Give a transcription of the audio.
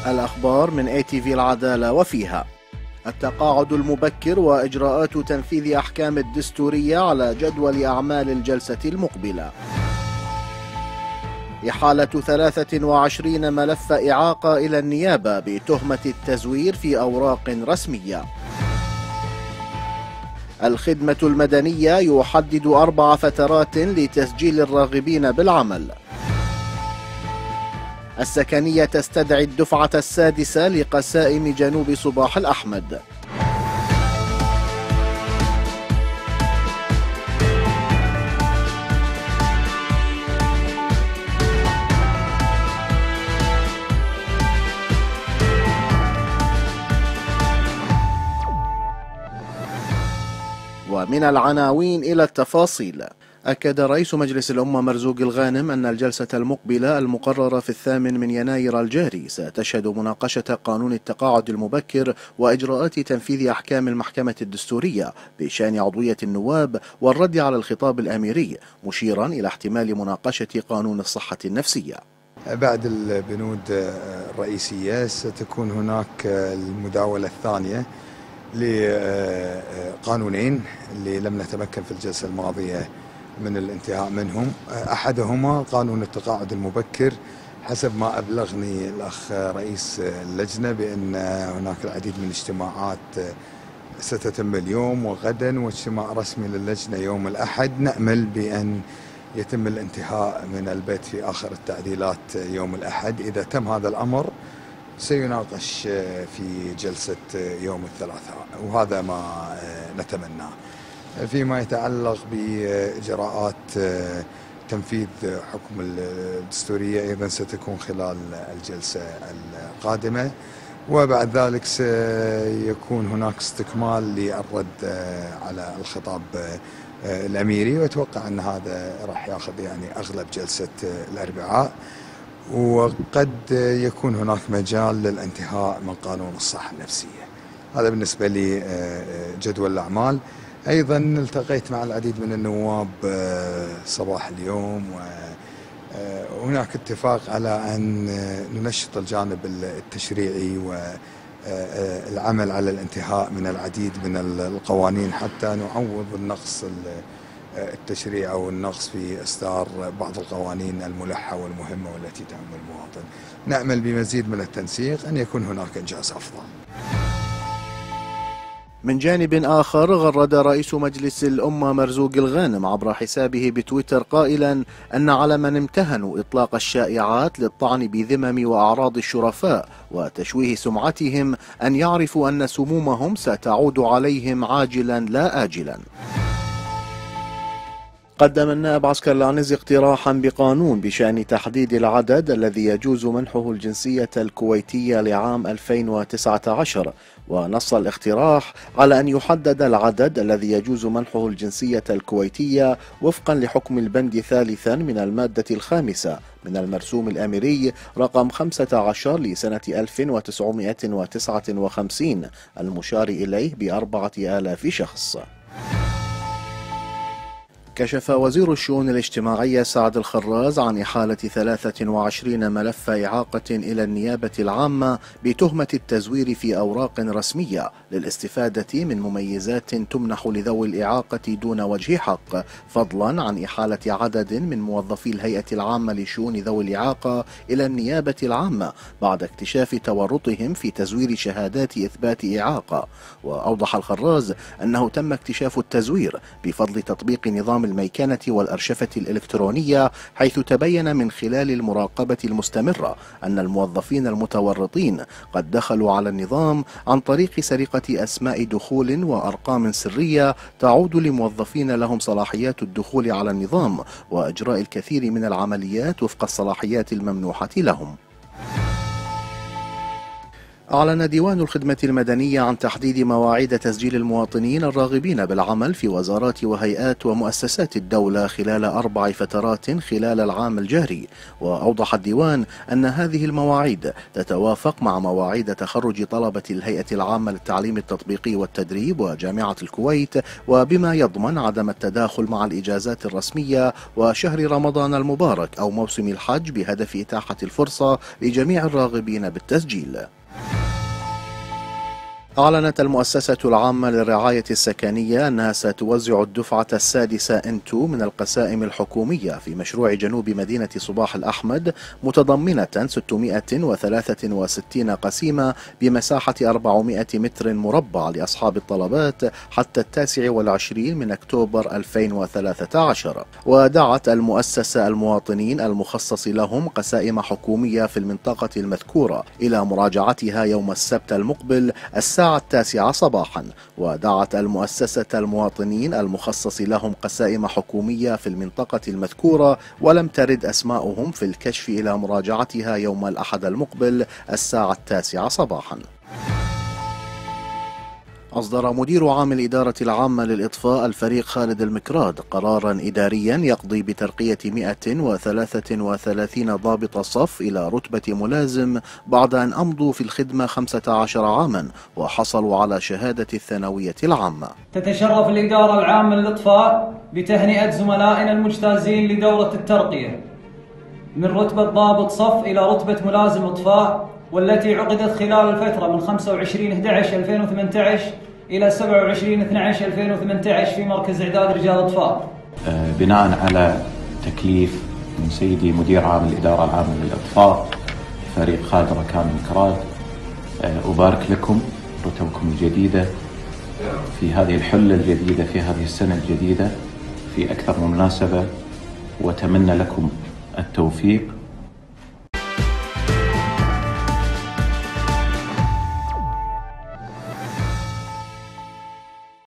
الأخبار من ATV العدالة وفيها: التقاعد المبكر وإجراءات تنفيذ أحكام الدستورية على جدول أعمال الجلسة المقبلة. إحالة 23 ملف إعاقة إلى النيابة بتهمة التزوير في أوراق رسمية. الخدمة المدنية يحدد 4 فترات لتسجيل الراغبين بالعمل. السكنية تستدعي الدفعة السادسة لقسائم جنوب صباح الأحمد. ومن العناوين إلى التفاصيل: أكد رئيس مجلس الأمة مرزوق الغانم أن الجلسة المقبلة المقررة في 8 يناير الجاري ستشهد مناقشة قانون التقاعد المبكر وإجراءات تنفيذ أحكام المحكمة الدستورية بشأن عضوية النواب والرد على الخطاب الأميري، مشيرا إلى احتمال مناقشة قانون الصحة النفسية. بعد البنود الرئيسية ستكون هناك المداولة الثانية لقانونين اللي لم نتمكن في الجلسة الماضية من الانتهاء منهم. أحدهما قانون التقاعد المبكر، حسب ما أبلغني الأخ رئيس اللجنة بأن هناك العديد من الاجتماعات ستتم اليوم وغدا، واجتماع رسمي للجنة يوم الأحد. نأمل بأن يتم الانتهاء من البت في آخر التعديلات يوم الأحد. إذا تم هذا الأمر سيناقش في جلسة يوم الثلاثاء، وهذا ما نتمناه. فيما يتعلق بإجراءات تنفيذ حكم الدستورية أيضا ستكون خلال الجلسة القادمة، وبعد ذلك سيكون هناك استكمال للرد على الخطاب الأميري، وأتوقع أن هذا راح ياخذ أغلب جلسة الأربعاء، وقد يكون هناك مجال للانتهاء من قانون الصحة النفسية. هذا بالنسبة لي جدول الأعمال. أيضا التقيت مع العديد من النواب صباح اليوم، وهناك اتفاق على أن ننشط الجانب التشريعي والعمل على الانتهاء من العديد من القوانين حتى نعوض النقص التشريع أو النقص في إصدار بعض القوانين الملحة والمهمة والتي تهم المواطن. نأمل بمزيد من التنسيق أن يكون هناك إنجاز أفضل. من جانب آخر، غرد رئيس مجلس الأمة مرزوق الغانم عبر حسابه بتويتر قائلا أن على من امتهنوا إطلاق الشائعات للطعن بذمم وأعراض الشرفاء وتشويه سمعتهم أن يعرفوا أن سمومهم ستعود عليهم عاجلا لا آجلا. قدم النائب عسكرلانز اقتراحا بقانون بشأن تحديد العدد الذي يجوز منحه الجنسية الكويتية لعام 2019، ونص الاقتراح على أن يحدد العدد الذي يجوز منحه الجنسية الكويتية وفقا لحكم البند ثالثا من المادة 5 من المرسوم الأميري رقم 15 لسنة 1959 المشار إليه ب4,000 شخص. كشف وزير الشؤون الاجتماعية سعد الخراز عن إحالة 23 ملف إعاقة إلى النيابة العامة بتهمة التزوير في أوراق رسمية للاستفادة من مميزات تمنح لذوي الإعاقة دون وجه حق، فضلا عن إحالة عدد من موظفي الهيئة العامة لشؤون ذوي الإعاقة إلى النيابة العامة بعد اكتشاف تورطهم في تزوير شهادات إثبات إعاقة. وأوضح الخراز أنه تم اكتشاف التزوير بفضل تطبيق نظام الميكنة والأرشفة الإلكترونية، حيث تبين من خلال المراقبة المستمرة أن الموظفين المتورطين قد دخلوا على النظام عن طريق سرقة أسماء دخول وأرقام سرية تعود لموظفين لهم صلاحيات الدخول على النظام وإجراء الكثير من العمليات وفق الصلاحيات الممنوحة لهم. أعلن ديوان الخدمة المدنية عن تحديد مواعيد تسجيل المواطنين الراغبين بالعمل في وزارات وهيئات ومؤسسات الدولة خلال 4 فترات خلال العام الجاري. وأوضح الديوان أن هذه المواعيد تتوافق مع مواعيد تخرج طلبة الهيئة العامة للتعليم التطبيقي والتدريب وجامعة الكويت، وبما يضمن عدم التداخل مع الإجازات الرسمية وشهر رمضان المبارك أو موسم الحج، بهدف إتاحة الفرصة لجميع الراغبين بالتسجيل. أعلنت المؤسسة العامة للرعاية السكنية أنها ستوزع الدفعة السادسة N2 من القسائم الحكومية في مشروع جنوب مدينة صباح الأحمد، متضمنة 663 قسيمة بمساحة 400 متر مربع لأصحاب الطلبات حتى 29 من أكتوبر 2013. ودعت المؤسسة المواطنين المخصص لهم قسائم حكومية في المنطقة المذكورة إلى مراجعتها يوم السبت المقبل الساعة 9 صباحا. ودعت المؤسسة المواطنين المخصص لهم قسائم حكومية في المنطقة المذكورة ولم ترد أسماؤهم في الكشف إلى مراجعتها يوم الأحد المقبل الساعة 9 صباحا. أصدر مدير عام الإدارة العامة للإطفاء الفريق خالد المكراد قرارا إداريا يقضي بترقية 133 ضابط صف إلى رتبة ملازم بعد أن أمضوا في الخدمة 15 عاما وحصلوا على شهادة الثانوية العامة. تتشرف الإدارة العامة للإطفاء بتهنئة زملائنا المجتازين لدورة الترقية من رتبة ضابط صف إلى رتبة ملازم إطفاء، والتي عقدت خلال الفترة من 25/11/2018 إلى 27/12/2018 في مركز إعداد رجال إطفاء. بناء على تكليف من سيدي مدير عام الإدارة العامة للإطفاء فريق خالد ركان المكراد، أبارك لكم رتبكم الجديدة في هذه الحلة الجديدة في هذه السنة الجديدة في أكثر من مناسبة، وأتمنى لكم التوفيق